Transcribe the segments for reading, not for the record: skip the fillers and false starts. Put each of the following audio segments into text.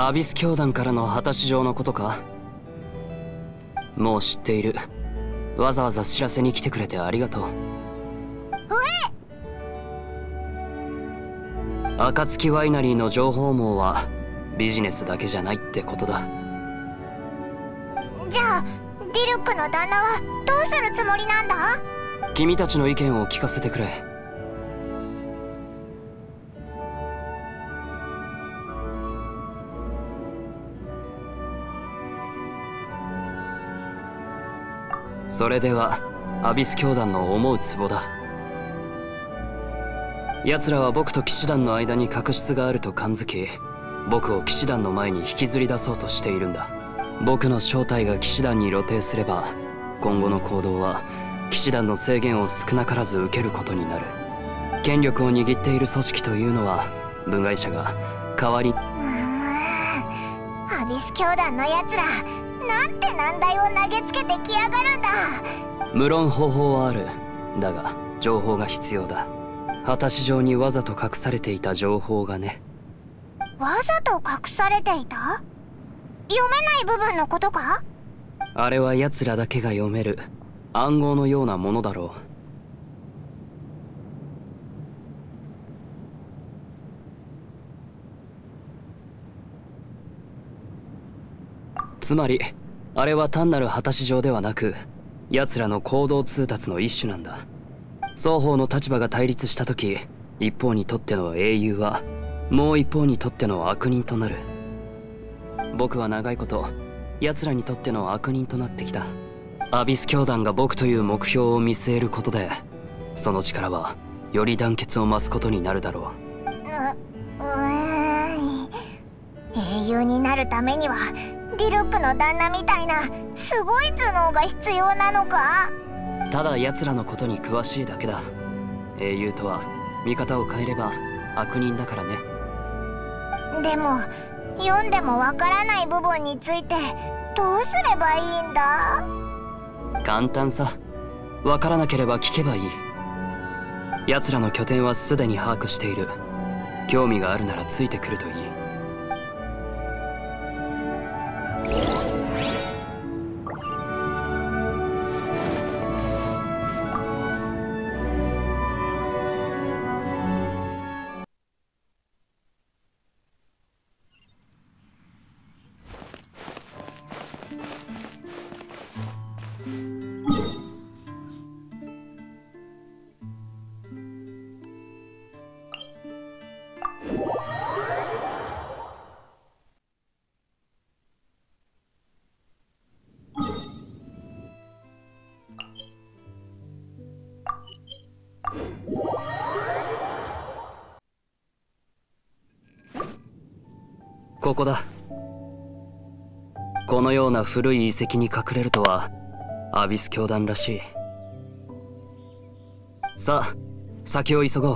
アビス教団からの果たし状のことか。もう知っている。わざわざ知らせに来てくれてありがとう。暁ワイナリーの情報網はビジネスだけじゃないってことだ。 じゃあディルックの旦那はどうするつもりなんだ？ 君たちの意見を聞かせてくれ。それではアビス教団の思うツボだ。奴らは僕と騎士団の間に確執があると感づき、僕を騎士団の前に引きずり出そうとしているんだ。僕の正体が騎士団に露呈すれば、今後の行動は騎士団の制限を少なからず受けることになる。権力を握っている組織というのは部外者が代わり。 アビス教団のやつらなんて難題を投げつけてきやがるんだ。 無論方法はある。だが情報が必要だ。果たし状にわざと隠されていた情報がね。 わざと隠されていた？読めない部分のことか？ あれは奴らだけが読める暗号のようなものだろう。つまりあれは単なる果たし状ではなく、奴らの行動通達の一種なんだ。双方の立場が対立した時、一方にとっての英雄はもう一方にとっての悪人となる。僕は長いこと奴らにとっての悪人となってきた。アビス教団が僕という目標を見据えることで、その力はより団結を増すことになるだろう。英雄になるためにはディルックの旦那みたいなすごい頭脳が必要なのか？ ただ奴らのことに詳しいだけだ。英雄とは見方を変えれば悪人だからね。 でも読んでもわからない部分についてどうすればいいんだ？ 簡単さ。わからなければ聞けばいい。奴らの拠点はすでに把握している。興味があるならついてくるといい。ここだ。このような古い遺跡に隠れるとはアビス教団らしい。さあ先を急ごう。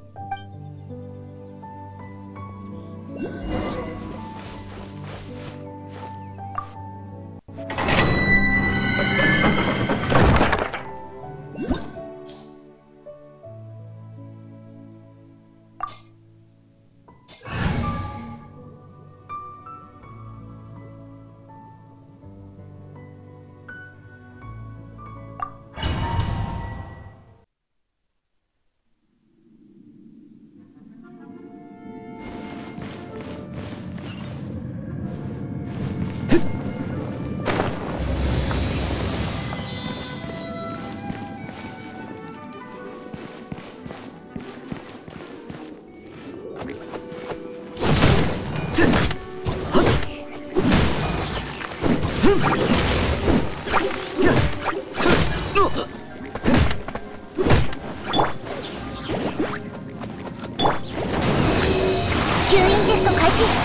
吸引テスト開始。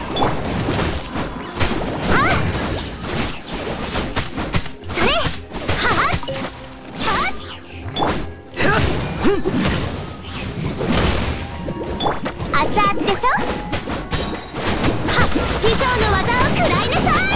それ熱々でしょ。師匠の技を食らいなさい。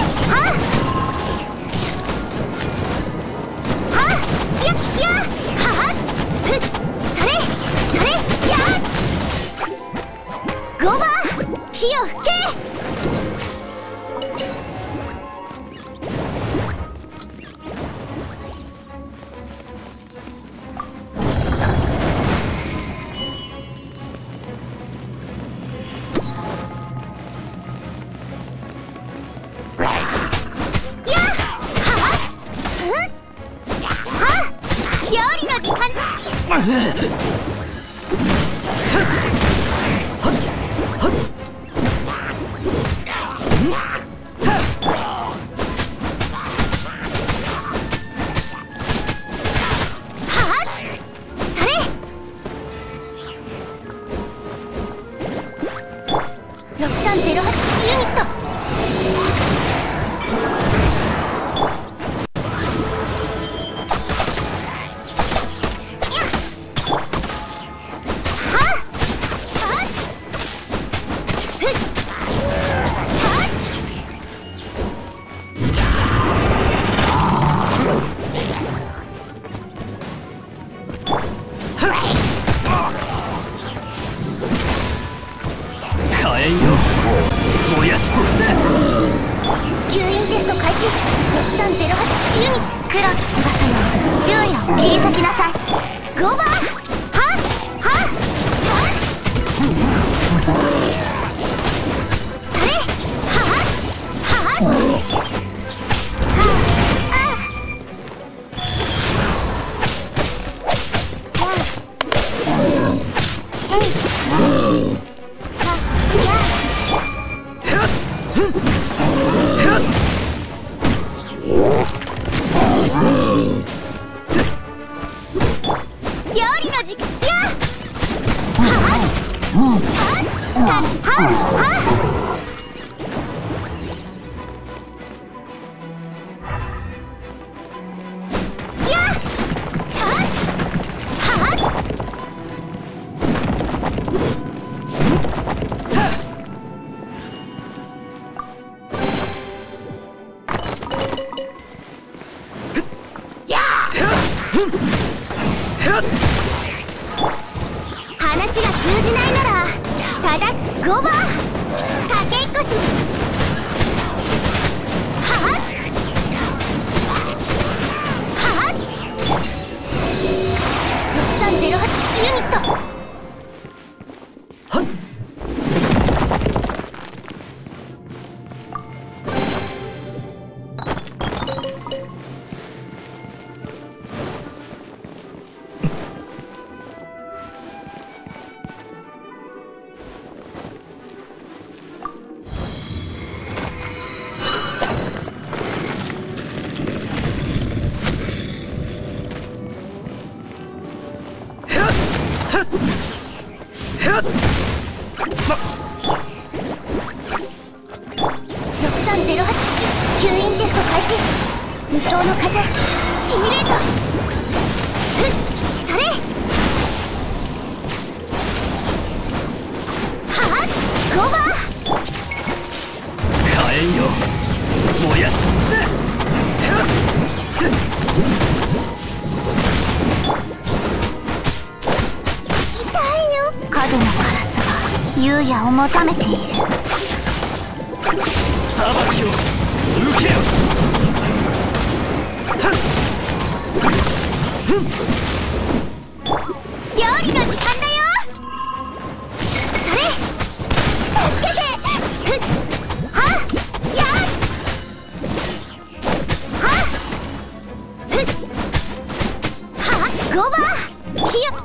火を吹け。 6308ユニット。 火炎よ、燃やし尽くせ。 吸引テスト開始。6308ユニット。黒き翼よ、昼夜を切り裂きなさい。5番はっはっそれはっはっ料理の時間やはっはっはっはっ話が通じないならただ5番かけっこしはっはっ6308ユニット。6308吸引テスト開始。無双の風シミュレート。それはっ5番火炎よ、燃やし尽くせ。 痛いよ。角のカラスが優也を求めている。 裁きを受けよ。 料理の時間だよ。それ助けて。はっやっはっはっ5番ひよ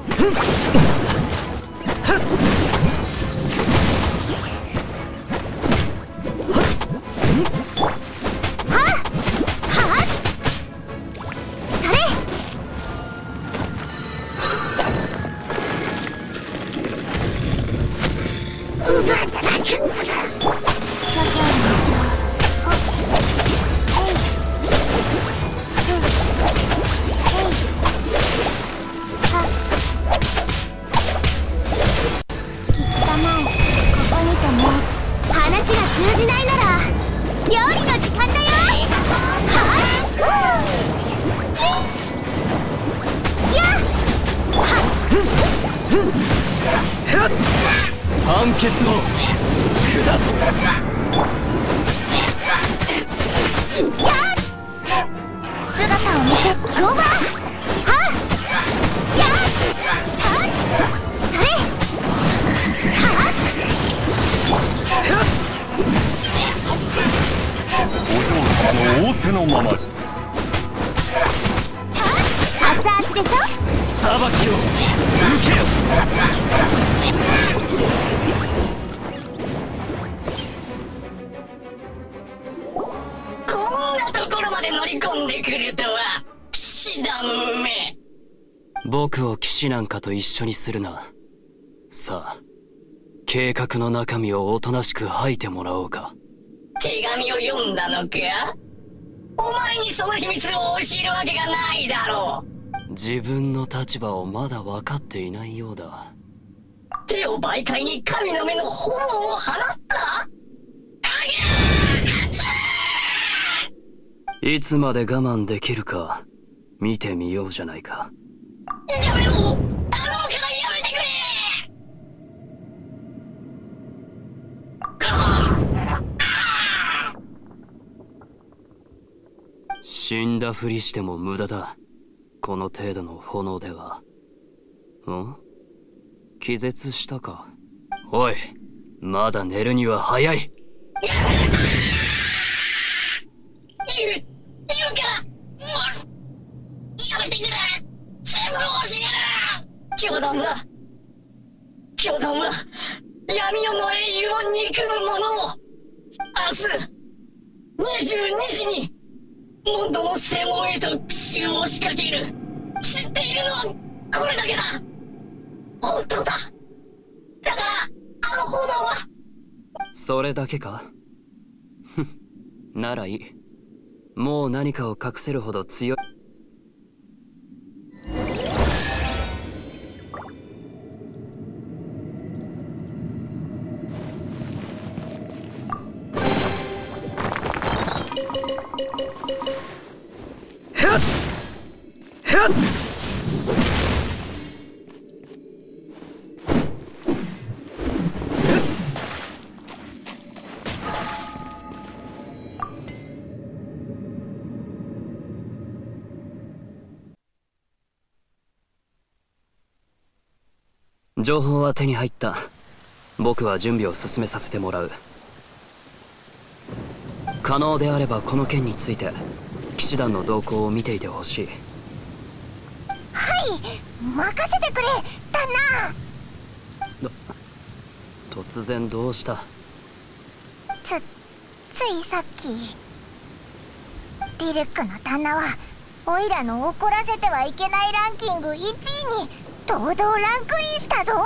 判決を下す。 やっ姿を見せ5番はっやっはっそれはっお嬢様の仰せのままに。 熱々でしょ。 裁きを受けよ。 こんなところまで乗り込んでくるとは騎士団め。 僕を騎士なんかと一緒にするな。さあ計画の中身をおとなしく吐いてもらおうか。 手紙を読んだのか？お前にその秘密を教えるわけがないだろう。 自分の立場をまだ分かっていないようだ。 手を媒介に神の目の炎を放った？ いつまで我慢できるか見てみようじゃないか。 やめろ！頼むからやめてくれ！ 死んだふりしても無駄だ。この程度の炎では。気絶したか。おい、まだ寝るには早い。 言うからやめてくれ。全部教える。教団は闇夜の英雄を憎む者を明日22時にモンドの正門へと奇襲を仕掛ける。知っているのはこれだけだ。本当だ。だからあの炎は。 それだけか。ならいい。もう何かを隠せるほど強い。情報は手に入った。僕は準備を進めさせてもらう。可能であればこの件について騎士団の動向を見ていてほしい。 はい、任せてくれ旦那。 突然どうした？ ついさっきディルックの旦那はオイラの怒らせてはいけないランキング1位に堂々ランクインしたぞ。